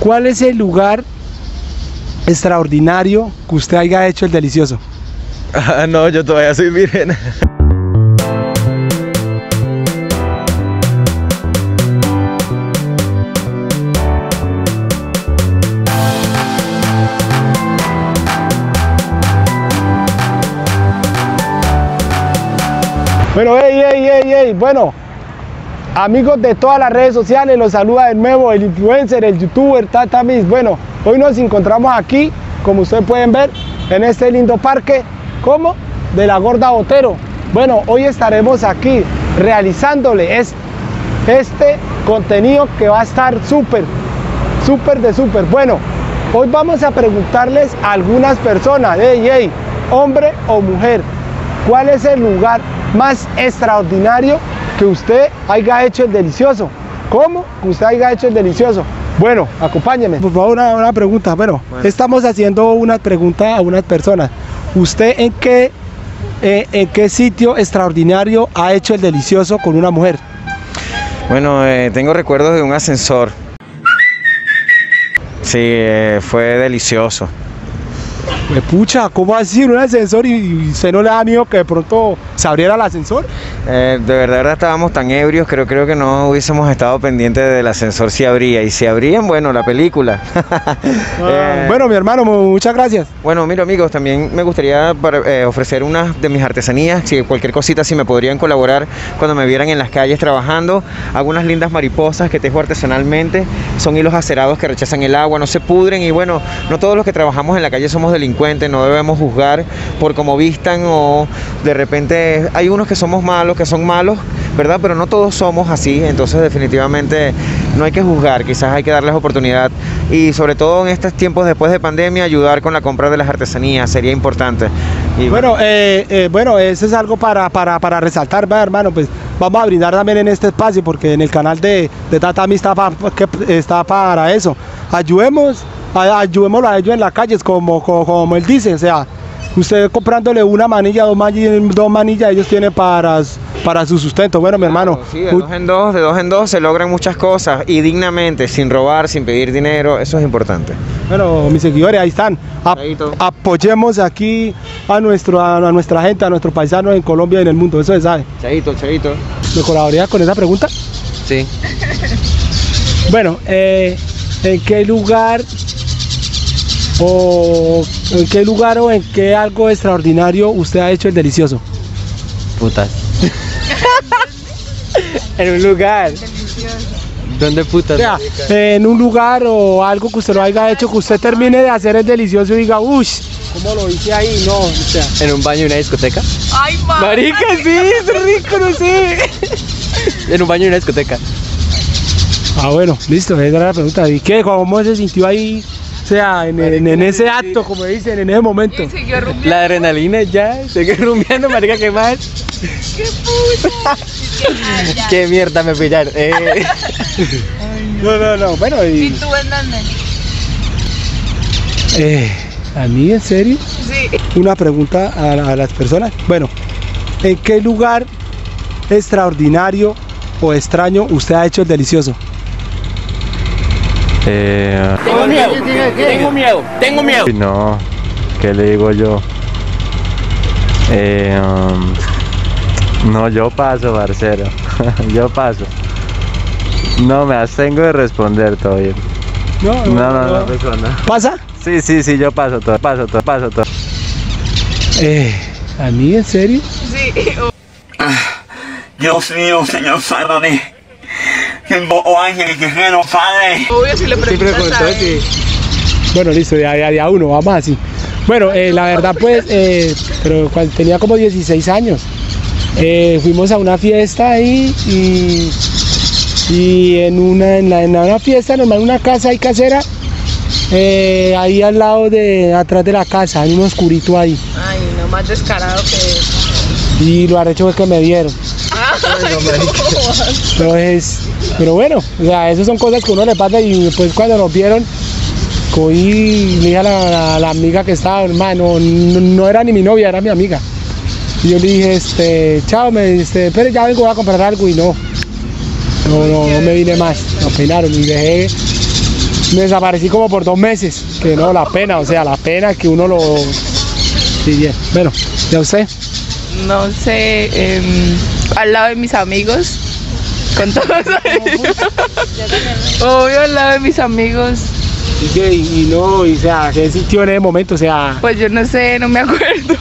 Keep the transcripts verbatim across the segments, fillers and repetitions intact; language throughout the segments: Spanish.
¿Cuál es el lugar extraordinario que usted haya hecho el delicioso? Ah, no, yo todavía soy virgen. Bueno, hey, hey, hey, hey, bueno, amigos de todas las redes sociales, los saluda de nuevo el influencer, el youtuber, Tata Miss. Bueno, hoy nos encontramos aquí, como ustedes pueden ver, en este lindo parque, como de la Gorda Botero. Bueno, hoy estaremos aquí realizándole es, este contenido que va a estar súper, súper de súper. Bueno, hoy vamos a preguntarles a algunas personas, hey, hey, hombre o mujer, ¿cuál es el lugar más extraordinario que usted haya hecho el delicioso? ¿Cómo que usted haya hecho el delicioso? Bueno, acompáñenme. Por favor, una, una pregunta. Bueno, bueno, estamos haciendo una pregunta a unas personas. ¿Usted en qué, eh, en qué sitio extraordinario ha hecho el delicioso con una mujer? Bueno, eh, tengo recuerdos de un ascensor. Sí, eh, fue delicioso. Me pucha, ¿cómo así? Un ascensor y, y usted no le da miedo que de pronto se abriera el ascensor. Eh, de verdad, verdad estábamos tan ebrios, creo, creo que no hubiésemos estado pendientes del ascensor si abría. Y si abrían, bueno, la película. Ah, eh, bueno, mi hermano, muchas gracias. Bueno, mira, amigos, también me gustaría para, eh, ofrecer unas de mis artesanías. Si cualquier cosita, si me podrían colaborar cuando me vieran en las calles trabajando. Hago unas lindas mariposas que tejo artesanalmente. Son hilos acerados que rechazan el agua, no se pudren. Y bueno, no todos los que trabajamos en la calle somos delincuentes. No debemos juzgar por cómo vistan, o de repente hay unos que somos malos, que son malos, ¿verdad? Pero no todos somos así, entonces definitivamente no hay que juzgar, quizás hay que darles oportunidad, y sobre todo en estos tiempos después de pandemia, ayudar con la compra de las artesanías sería importante. Y bueno, eh, eh, bueno, eso es algo para, para, para resaltar, ¿va, hermano? Pues vamos a brindar también en este espacio, porque en el canal de, de Tata Miss está, pa, que está para eso. Ayudemos, ayudémoslo a ellos en la calle, como, como, como él dice, o sea, usted comprándole una manilla, dos manillas, dos manillas ellos tienen para, para su sustento. Bueno, mi hermano. Claro, sí, de dos en dos, de dos en dos se logran muchas cosas, y dignamente, sin robar, sin pedir dinero, eso es importante. Bueno, mis seguidores, ahí están. Ap apoyemos aquí a, nuestro, a, a nuestra gente, a nuestros paisanos en Colombia y en el mundo, eso se sabe. Chaito, chaito. ¿Me colaboraría con esa pregunta? Sí. Bueno, eh, ¿en qué lugar o en qué lugar o en qué algo extraordinario usted ha hecho el delicioso? Putas. En un lugar. ¿Dónde putas? O sea, en un lugar o algo que usted lo haya hecho, que usted termine de hacer el delicioso y diga, uy, ¿cómo lo hice ahí? No, o sea. ¿En un baño de una discoteca? Ay, man. Marica, sí, es rico, no sé. En un baño de una discoteca. Ah, bueno, listo, esa era la pregunta. ¿Y qué? ¿Cómo se sintió ahí? O sea, en, en, en ese acto, como dicen, en ese momento. La adrenalina ya, seguí rumbeando, marica, ¿qué más? ¡Qué puta! ¿Qué mierda me pillaron? Eh. No, no, no, bueno, y... ¿Y tú en dónde? Eh, ¿a mí, en serio? Sí. Una pregunta a, a las personas. Bueno, ¿en qué lugar extraordinario o extraño usted ha hecho el delicioso? Eh, tengo miedo, tengo miedo, tengo miedo. No, ¿qué le digo yo? Eh, um, no, yo paso, parcero. Yo paso. No, me abstengo de responder todavía. No, no, no, no, no, no, no. ¿Pasa? Sí, sí, sí, yo paso todo, paso todo, paso todo. Eh, ¿a mí, en serio? Sí. Ah, Dios mío, Señor, sálvame. Que invoco ángeles, guerrero, Padre. Obvio, si le preguntas a él. Bueno, listo, de a, de a uno, vamos así. Bueno, eh, la verdad pues, eh, pero cuando tenía como dieciséis años, eh, fuimos a una fiesta ahí y, y en, una, en, la, en una fiesta normal, una casa ahí casera, eh, ahí al lado de, atrás de la casa, hay un oscurito ahí. Ay, no, más descarado que eso. Y lo arrecho fue que me dieron. Ay, Entonces, pero bueno, o sea, esas son cosas que uno le pasa y después cuando nos vieron, cogí y le dije a la, la, la amiga que estaba, hermano, no, no era ni mi novia, era mi amiga. Y yo le dije, este, chao, me este, pero ya vengo a comprar algo y no, no, no, no me vine más, me peinaron y dejé, me desaparecí como por dos meses, que no, la pena, o sea, la pena que uno lo... Sí, bien, bueno, ¿ya usted? No sé, eh, al lado de mis amigos, con todos ellos. Obvio, al lado de mis amigos. ¿Y qué? Y, y no, y, o sea, ¿qué sintió en ese momento? O sea... Pues yo no sé, no me acuerdo.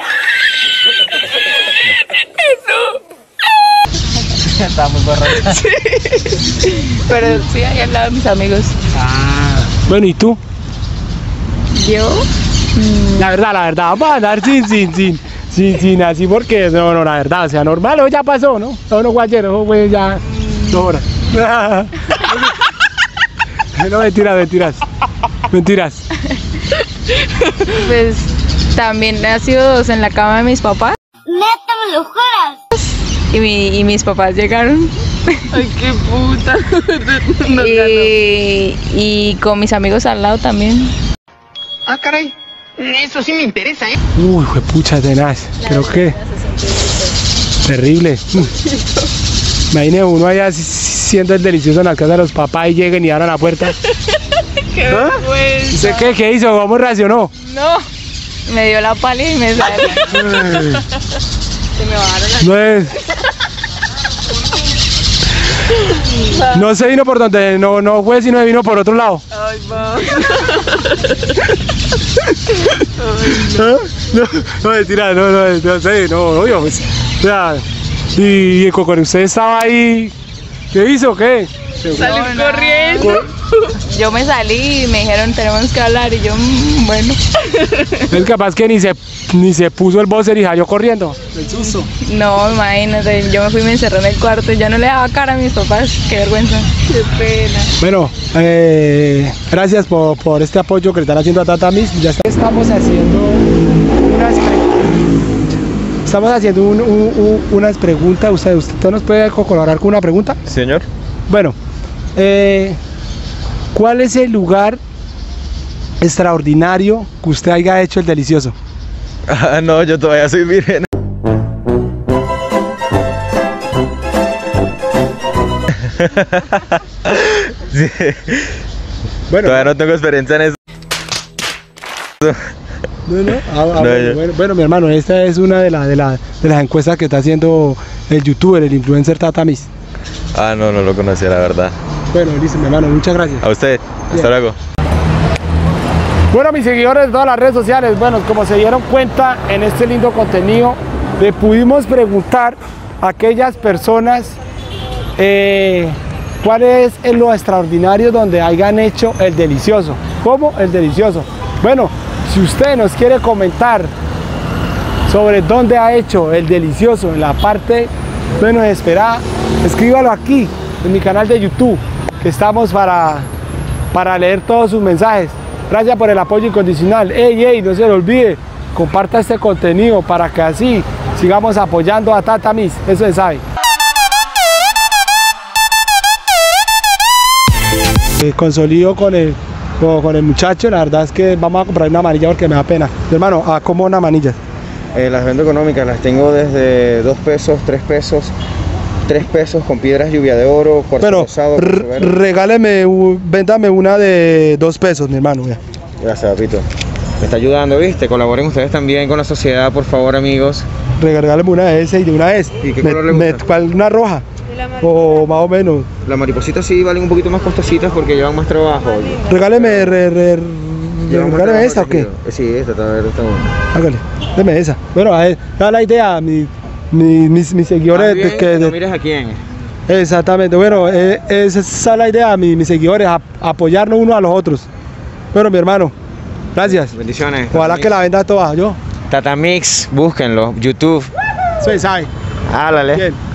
Está muy borracha. Sí. Pero sí, ahí al lado de mis amigos. Ah. Bueno, ¿y tú? ¿Yo? La verdad, la verdad, vamos a andar sin, sin, sin, sin, sin así porque, no, no, la verdad, o sea, normal, eso ya pasó, ¿no? No, no fue ayer, eso fue ya dos horas. No, mentiras, mentiras, mentiras. Pues también ha sido dos en la cama de mis papás. Neta, me lo juras. Y, mi, y mis papás llegaron. Ay, qué puta. Nos y, y con mis amigos al lado también. Ah, caray. Eso sí me interesa, ¿eh? Uy, fue pucha tenaz, creo que terrible. Imagine uno allá siendo el delicioso en la casa de los papás y lleguen y abran la puerta. ¡Qué ¿Ah? vergüenza! ¿Usted qué, qué hizo? ¿Cómo reaccionó? No, me dio la pálida y me salió. Se me bajaron las... No es... No se vino por donde, no, no fue, sino se vino por otro lado. Ay, va. ¿Ah? No, no, mentira, no, no, no sé, no, obvio, pues, o sea, y, y con usted estaba ahí, ¿qué hizo, qué? Salí corriendo. Yo me salí y me dijeron tenemos que hablar y yo, mmm, bueno. Es capaz que ni se, ni se puso el buzzer y salió corriendo. El susto. No, imagínate, yo me fui y me encerré en el cuarto y ya no le daba cara a mis papás, qué vergüenza. Qué pena. Bueno, eh, gracias por, por este apoyo que le están haciendo a Tata Miss. Ya está. Estamos haciendo unas preguntas. Estamos haciendo un, un, un, unas preguntas. ¿Usted, ¿Usted nos puede colaborar con una pregunta? Señor. Bueno, eh, ¿cuál es el lugar extraordinario que usted haya hecho el delicioso? Ah, no, yo todavía soy virgen. Sí. Bueno, Todavía no tengo experiencia en eso. no, no, ah, ah, No, bueno, yo- bueno, bueno, mi hermano, esta es una de, la, de, la, de las encuestas que está haciendo el youtuber, el influencer Tata Miss. Ah, no, no lo conocía, la verdad. Bueno, listo, mi hermano, muchas gracias. A usted. Hasta luego. Bueno, mis seguidores de todas las redes sociales, bueno, como se dieron cuenta en este lindo contenido, le pudimos preguntar a aquellas personas eh, cuál es lo extraordinario donde hayan hecho el delicioso. ¿Cómo? El delicioso. Bueno, si usted nos quiere comentar sobre dónde ha hecho el delicioso en la parte menos esperada, escríbalo aquí en mi canal de YouTube, que estamos para, para leer todos sus mensajes. Gracias por el apoyo incondicional. Ey, ey, no se le olvide, comparta este contenido para que así sigamos apoyando a Tata Miss, eso se sabe. Eh, consolido con el, con, con el muchacho, la verdad es que vamos a comprar una manilla porque me da pena. Hermano, ¿a cómo una manilla? Eh, las vendo económicas, las tengo desde dos pesos, tres pesos, tres pesos con piedras lluvia de oro, cuarzo Pero rosado. r- cuarzo verde. regáleme, u- véndame una de dos pesos, mi hermano. Ya. Gracias, papito. Me está ayudando, ¿viste? Colaboren ustedes también con la sociedad, por favor, amigos. Regáleme una de esas y de una vez. ¿Y qué Me- color le me- gusta? ¿cuál? Una roja. O más o menos. Las maripositas sí valen un poquito más costositas porque llevan más trabajo. Regáleme, re, re- Llevan más regáleme trabajo esta o qué. tejido. Eh, Sí, esta está, está buena. Hágale, deme esa. Bueno, a ver, da la idea, mi, mi- mis, mis seguidores. Más bien, que, no mires a quién. exactamente, bueno, eh, esa es la idea, mi- mis seguidores, a- apoyarnos unos a los otros. Bueno, mi hermano, gracias. Bendiciones. Ojalá que la venda toda, yo. Tata Mix, búsquenlo, YouTube. Sí, sabe. Háblale. Bien.